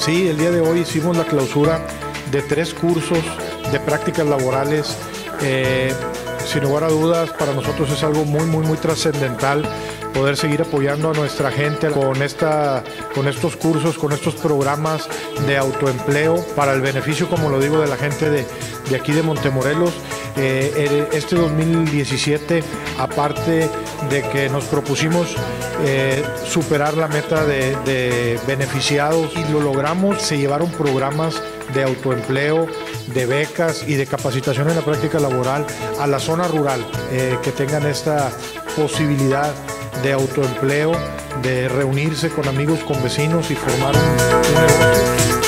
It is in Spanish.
Sí, el día de hoy hicimos la clausura de 3 cursos de prácticas laborales. Sin lugar a dudas, para nosotros es algo muy trascendental poder seguir apoyando a nuestra gente con estos cursos, con estos programas de autoempleo para el beneficio, como lo digo, de la gente de aquí de Montemorelos. Este 2017, aparte de que nos propusimos superar la meta de beneficiados y lo logramos, se llevaron programas de autoempleo, de becas y de capacitación en la práctica laboral a la zona rural, que tengan esta posibilidad de autoempleo, de reunirse con amigos, con vecinos y formar un negocio.